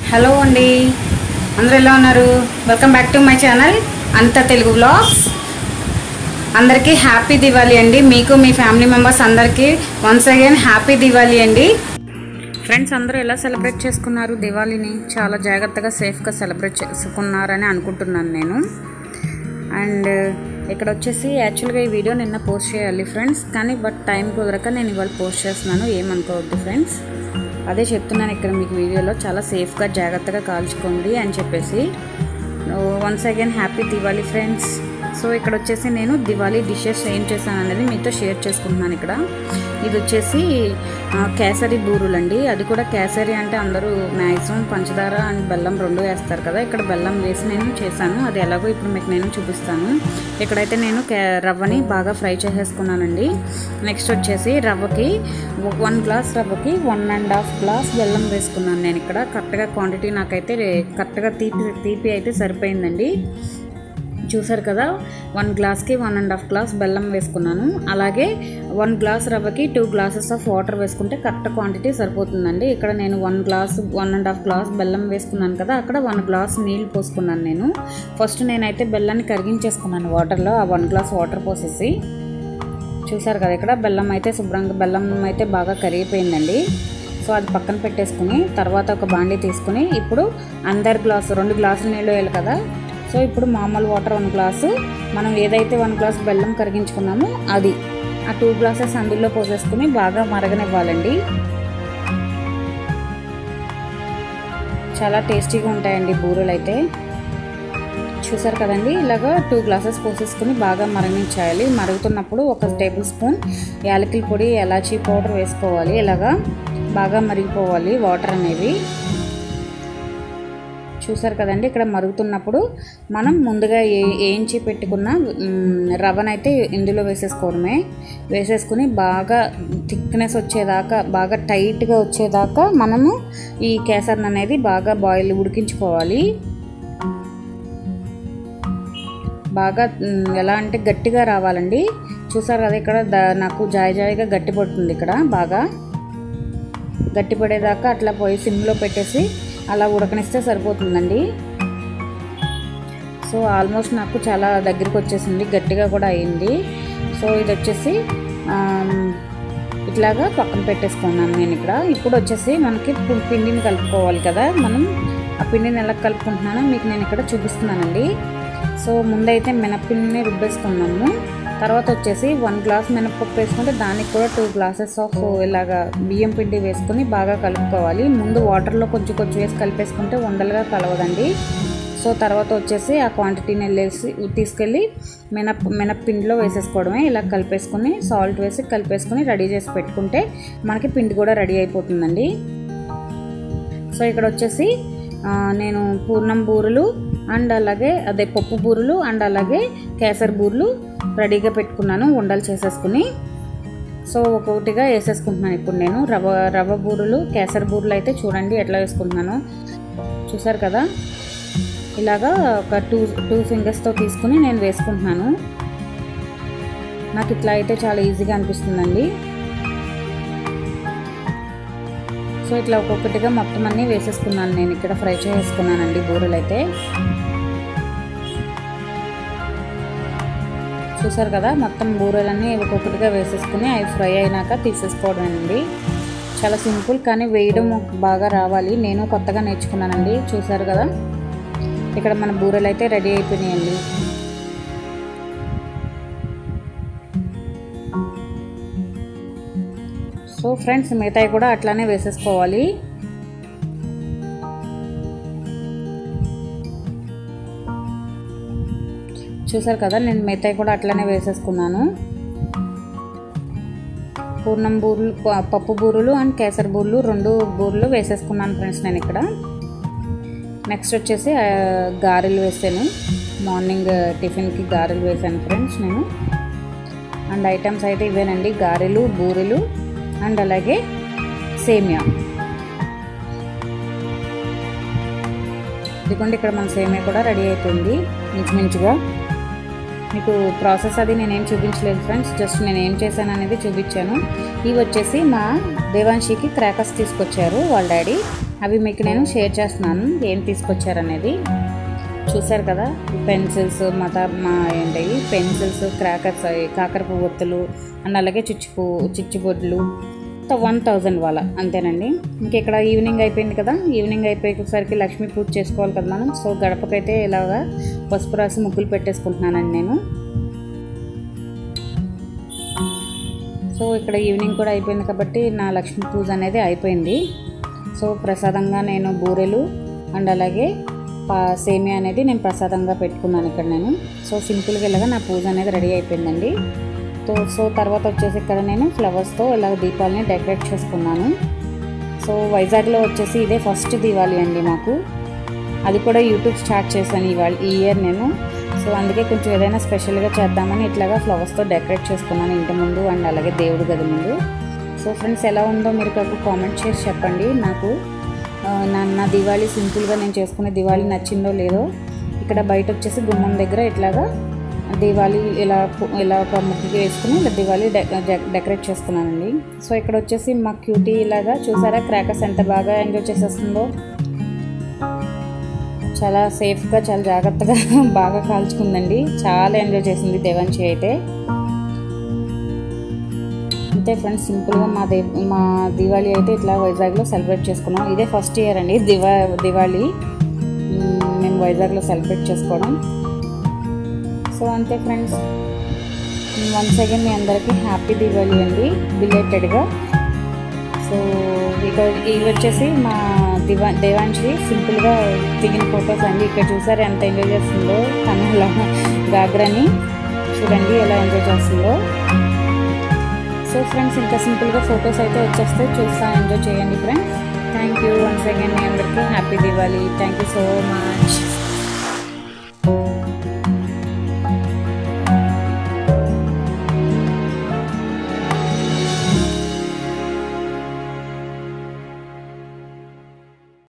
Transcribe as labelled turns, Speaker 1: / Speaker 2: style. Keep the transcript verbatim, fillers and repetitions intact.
Speaker 1: Hello అండి, అందరూ ఎలా ఉన్నారు? Welcome back to my channel Anta Telugu vlogs. అందరికీ హ్యాపీ దివాళీ అండి. మీకు మీ ఫ్యామిలీ మెంబర్స్ అందరికీ వన్స్ అగైన్ హ్యాపీ దివాళీ అండి. ఫ్రెండ్స్, అందరూ ఎలా సెలబ్రేట్ చేసుకున్నారు దివాళీని? చాలా జాగ్రత్తగా సేఫ్గా సెలబ్రేట్ చేసుకున్నారని అనుకుంటున్నాను నేను. అండ్ ఇక్కడ వచ్చేసి యాక్చువల్గా ఈ వీడియో నిన్న పోస్ట్ చేయాలి ఫ్రెండ్స్, కానీ బట్ టైం కుదరక నేను ఇవాళ పోస్ట్ చేస్తున్నాను, ఏమనుకోవద్దు ఫ్రెండ్స్. అదే చెప్తున్నాను ఇక్కడ మీకు వీడియోలో, చాలా సేఫ్గా జాగ్రత్తగా కాల్చుకోండి అని చెప్పేసి. Once again happy Diwali friends. So ఇక్కడ వచ్చేసి నేను దివాళీ డిషెస్ ఏం చేశాను అనేది మీతో షేర్ చేసుకుంటున్నాను. ఇక్కడ ఇది వచ్చేసి కేసరి బూరులు అండి. అది కూడా కేసరి అంటే అందరూ మ్యాక్సిమం పంచదార అండ్ బెల్లం రెండు వేస్తారు కదా, ఇక్కడ బెల్లం వేసి నేను చేశాను. అది ఎలాగో ఇప్పుడు మీకు నేను చూపిస్తాను. ఇక్కడైతే నేను రవ్వని బాగా ఫ్రై చేసేసుకున్నానండి. నెక్స్ట్ వచ్చేసి రవ్వకి వన్ గ్లాస్ రవ్వకి వన్ అండ్ హాఫ్ గ్లాస్ బెల్లం వేసుకున్నాను నేను. ఇక్కడ కరెక్ట్గా క్వాంటిటీ నాకైతే కరెక్ట్గా తీపి తీపి అయితే సరిపోయిందండి. చూసారు కదా, వన్ గ్లాస్కి వన్ అండ్ హాఫ్ గ్లాస్ బెల్లం వేసుకున్నాను. అలాగే వన్ గ్లాస్ రవ్వకి టూ గ్లాసెస్ ఆఫ్ వాటర్ వేసుకుంటే కరెక్ట్ క్వాంటిటీ సరిపోతుందండి. ఇక్కడ నేను one glass one and half glass బెల్లం వేసుకున్నాను కదా, అక్కడ వన్ గ్లాస్ నీళ్ళు పోసుకున్నాను నేను. ఫస్ట్ నేనైతే బెల్లాన్ని కరిగించేసుకున్నాను వాటర్లో, ఆ వన్ గ్లాస్ వాటర్ పోసేసి. చూసారు కదా, ఇక్కడ బెల్లం అయితే శుభ్రంగా బెల్లం అయితే బాగా కరిగిపోయిందండి. సో అది పక్కన పెట్టేసుకుని తర్వాత ఒక బాండీ తీసుకుని ఇప్పుడు అందరి గ్లాసు రెండు గ్లాసులు నీళ్ళు వేయాలి కదా. సో ఇప్పుడు మామూలు వాటర్ వన్ గ్లాసు, మనం ఏదైతే వన్ గ్లాస్ బెల్లం కరిగించుకున్నామో అది ఆ టూ గ్లాసెస్ అందులో పోసేసుకుని బాగా మరగనివ్వాలండి. చాలా టేస్టీగా ఉంటాయండి బూరెలు అయితే. చూసారు కదండి, ఇలాగా టూ గ్లాసెస్ పోసేసుకుని బాగా మరగించాలి. మరుగుతున్నప్పుడు ఒక టేబుల్ స్పూన్ యాలకుల పొడి, ఎలాచీ పౌడర్ వేసుకోవాలి. ఇలాగా బాగా మరిగిపోవాలి వాటర్ అనేవి. చూసారు కదండి, ఇక్కడ మరుగుతున్నప్పుడు మనం ముందుగా ఏ వేయించి పెట్టుకున్న రవ్వనైతే ఇందులో వేసేసుకోవడమే. వేసేసుకుని బాగా థిక్నెస్ వచ్చేదాకా, బాగా టైట్గా వచ్చేదాకా మనము ఈ కేసరిని అనేది బాగా బాయిల్ ఉడికించుకోవాలి. బాగా ఎలా అంటే గట్టిగా రావాలండి. చూసారు కదా, ఇక్కడ నాకు జాయి జాయిగా గట్టి పడుతుంది. ఇక్కడ బాగా గట్టి పడేదాకా అట్లా పోయి సిమ్లో పెట్టేసి అలా ఉడకనిస్తే సరిపోతుందండి. సో ఆల్మోస్ట్ నాకు చాలా దగ్గరికి వచ్చేసింది, గట్టిగా కూడా అయింది. సో ఇది వచ్చేసి ఇట్లాగా పక్కన పెట్టేసుకున్నాను నేను ఇక్కడ. ఇప్పుడు వచ్చేసి మనకి పిండిని కలుపుకోవాలి కదా, మనం ఆ పిండిని ఎలా కలుపుకుంటున్నానో మీకు నేను ఇక్కడ చూపిస్తున్నానండి. సో ముందైతే మినప్పిండిని రుబ్బేసుకున్నాము. తర్వాత వచ్చేసి వన్ గ్లాస్ మినపప్పు వేసుకుంటే దానికి కూడా టూ గ్లాసెస్ ఆఫ్ ఇలాగా బియ్యం పిండి వేసుకొని బాగా కలుపుకోవాలి. ముందు వాటర్లో కొంచెం కొంచెం వేసి కలిపేసుకుంటే ఉండలుగా కలవదండి. సో తర్వాత వచ్చేసి ఆ క్వాంటిటీని వెళ్ళేసి తీసుకెళ్ళి మినప్ మినప్పిండిలో వేసేసుకోవడమే. ఇలా కలిపేసుకొని సాల్ట్ వేసి కలిపేసుకొని రెడీ చేసి పెట్టుకుంటే మనకి పిండి కూడా రెడీ అయిపోతుందండి. సో ఇక్కడ వచ్చేసి నేను పూర్ణం బూరెలు అండ్ అలాగే అదే పప్పు బూరెలు అండ్ అలాగే కేసరి బూరెలు రెడీగా పెట్టుకున్నాను, ఉండలు చేసేసుకుని. సో ఒక్కొక్కటిగా వేసేసుకుంటున్నాను ఇప్పుడు నేను. రవ్వ రవ్వ బూరెలు, కేసరి బూరెలు అయితే చూడండి ఎట్లా వేసుకుంటున్నాను. చూసారు కదా, ఇలాగా ఒక టూ టూ ఫింగర్స్తో తీసుకుని నేను వేసుకుంటున్నాను. నాకు ఇట్లా అయితే చాలా ఈజీగా అనిపిస్తుందండి. సో ఇట్లా ఒక్కొక్కటిగా మొత్తం అన్నీ వేసేసుకున్నాను నేను. ఇక్కడ ఫ్రై చేసుకున్నానండి బూరెలు అయితే. చూసారు కదా, మొత్తం బూరెలన్నీ ఒక్కొక్కటిగా వేసేసుకుని అవి ఫ్రై అయినాక తీసేసుకోవడమేనండి. చాలా సింపుల్, కానీ వేయడం బాగా రావాలి. నేను కొత్తగా నేర్చుకున్నానండి. చూసారు కదా, ఇక్కడ మన బూరెలు అయితే రెడీ అయిపోయినాయండి. సో ఫ్రెండ్స్, మిగతాయి కూడా అట్లానే వేసేసుకోవాలి. చూసారు కదా, నేను మిగతాయి కూడా అట్లానే వేసేసుకున్నాను. పూర్ణం బూరెలు, పప్పు బూరెలు అండ్ కేసరి బూరెలు రెండు బూరెలు వేసేసుకున్నాను ఫ్రెండ్స్ నేను ఇక్కడ. నెక్స్ట్ వచ్చేసి గారెలు వేసాను. మార్నింగ్ టిఫిన్కి గారెలు వేసాను ఫ్రెండ్స్ నేను. అండ్ ఐటమ్స్ అయితే ఇవేనండి, గారెలు, బూరెలు అండ్ అలాగే సేమియా. ఇదిగోండి, ఇక్కడ మన సేమియా కూడా రెడీ అయిపోయింది ఇంచుమించుగా. మీకు ప్రాసెస్ అది నేనేం చూపించలేదు ఫ్రెండ్స్, జస్ట్ నేను ఏం చేశాను అనేది చూపించాను. ఇవి వచ్చేసి మా దేవాంశికి క్రాకర్స్ తీసుకొచ్చారు వాళ్ళ డాడీ. అవి మీకు నేను షేర్ చేస్తున్నాను ఏం తీసుకొచ్చారనేది. చూసారు కదా, పెన్సిల్స్ మత మా ఏంటి పెన్సిల్స్, క్రాకర్స్, కాకర పువ్వొత్తులు అండ్ అలాగే చిచ్చుపు చిచ్చుబొడ్లు వన్ థౌజండ్ వాళ్ళ అంతేనండి. ఇంక ఇక్కడ ఈవినింగ్ అయిపోయింది కదా, ఈవినింగ్ అయిపోయేసరికి లక్ష్మీ పూజ చేసుకోవాలి కదా మనం. సో గడపకైతే ఇలాగా పసుపు రాసి ముగ్గులు పెట్టేసుకుంటున్నానండి నేను. సో ఇక్కడ ఈవినింగ్ కూడా అయిపోయింది కాబట్టి నా లక్ష్మీ పూజ అనేది అయిపోయింది. సో ప్రసాదంగా నేను బూరెలు అండ్ అలాగే సేమియా అనేది నేను ప్రసాదంగా పెట్టుకున్నాను ఇక్కడ నేను. సో సింపుల్గా ఇలాగా నా పూజ అనేది రెడీ అయిపోయిందండి. సో సో తర్వాత వచ్చేసి ఇక్కడ నేను ఫ్లవర్స్తో ఇలా దీపాలని డెకరేట్ చేసుకున్నాను. సో వైజాగ్లో వచ్చేసి ఇదే ఫస్ట్ దివాళీ అండి మాకు. అది కూడా యూట్యూబ్ స్టార్ట్ చేశాను ఇవాళ ఈ ఇయర్ నేను. సో అందుకే కొంచెం ఏదైనా స్పెషల్గా చేద్దామని ఇట్లాగా ఫ్లవర్స్తో డెకరేట్ చేసుకున్నాను ఇంటి ముందు అండ్ అలాగే దేవుడి గది ముందు. సో ఫ్రెండ్స్ ఎలా ఉందో మీరు కామెంట్ చేసి చెప్పండి నాకు. నా నా దివాళీ సింపుల్గా నేను చేసుకునే దివాళీ నచ్చిందో లేదో. ఇక్కడ బయట వచ్చేసి గుమ్మం దగ్గర ఇట్లాగా దివాళీ ఇలా ఇలా ఒక ముగ్గు వేసుకుని ఇలా దివాళీ డెకరేట్ చేసుకున్నానండి. సో ఇక్కడ వచ్చేసి మా క్యూటీ ఇలాగా చూసారా క్రాకర్స్ ఎంత బాగా ఎంజాయ్ చేసేస్తుందో. చాలా సేఫ్గా చాలా జాగ్రత్తగా బాగా కాల్చుకుందండి. చాలా ఎంజాయ్ చేసింది దేవాంశి అయితే. అంతే ఫ్రెండ్స్, సింపుల్గా మా దే మా దివాళీ అయితే ఇట్లా వైజాగ్లో సెలబ్రేట్ చేసుకున్నాం. ఇదే ఫస్ట్ ఇయర్ అండి దివా దివాళీ మేము వైజాగ్లో సెలబ్రేట్ చేసుకోవడం. సో అంతే ఫ్రెండ్స్, వన్స్ అగైన్ మీ అందరికీ హ్యాపీ దివాళీ అండి బిలేటెడ్గా. సో ఇక ఇవి వచ్చేసి మా దివా దేవాంశి సింపుల్గా దిగిన ఫొటోస్ అండి. ఇక్కడ చూసారు ఎంత ఎంజాయ్ చేస్తుందో తను గాగ్రాని చూడండి ఎలా ఎంజాయ్ చేస్తుందో. సో ఫ్రెండ్స్ ఇంకా సింపుల్గా ఫొటోస్ అయితే వచ్చేస్తే చూస్తా ఎంజాయ్ చేయండి friends. Thank you once again మీ అందరికీ happy Diwali. Thank you so much.